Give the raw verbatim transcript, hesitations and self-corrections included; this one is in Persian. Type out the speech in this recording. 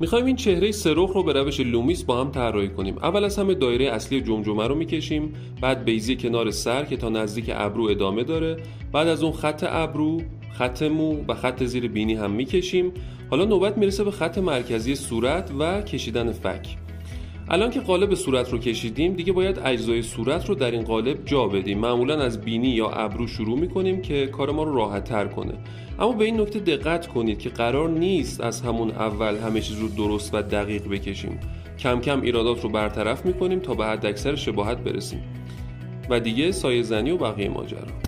میخوایم این چهره سرخ رو به روش لومیس با هم طراحی کنیم. اول از همه دایره اصلی جمجمه رو میکشیم، بعد بیضه کنار سر که تا نزدیک ابرو ادامه داره، بعد از اون خط ابرو، خط مو و خط زیر بینی هم میکشیم. حالا نوبت میرسه به خط مرکزی صورت و کشیدن فک. الان که قالب صورت رو کشیدیم دیگه باید اجزای صورت رو در این قالب جا بدیم. معمولا از بینی یا ابرو شروع میکنیم که کار ما رو راحت تر کنه. اما به این نکته دقت کنید که قرار نیست از همون اول همه چیز رو درست و دقیق بکشیم. کم کم ایرادات رو برطرف میکنیم تا به حد اکثر شباهت برسیم و دیگه سایه زنی و بقیه ماجرا.